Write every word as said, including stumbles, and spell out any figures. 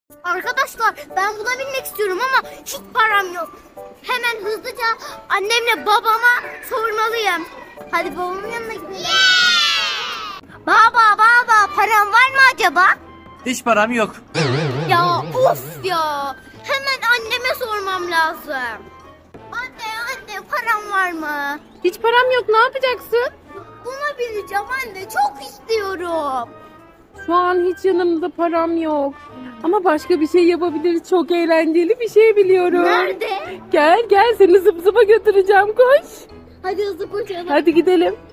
Arkadaşlar ben buna binmek istiyorum ama hiç param yok. Hemen hızlıca annemle babama sormalıyım. Hadi babamın yanına gidelim. Yeah! Baba baba param var mı acaba? Hiç param yok. Ya of ya. Hemen anneme sormam lazım. Anne anne param var mı? Hiç param yok, ne yapacaksın? Buna bineceğim anne, çok istiyorum. Şu an hiç yanımda param yok. Ama başka bir şey yapabiliriz. Çok eğlenceli bir şey biliyorum. Nerede? Gel gel, seni zıp zıpa götüreceğim, koş. Hadi hızlı koşalım. Hadi gidelim.